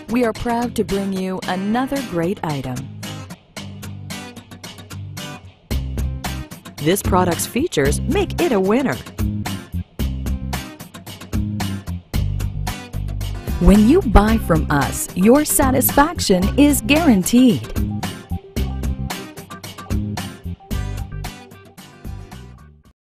we are proud to bring you another great item. This product's features make it a winner. When you buy from us, your satisfaction is guaranteed.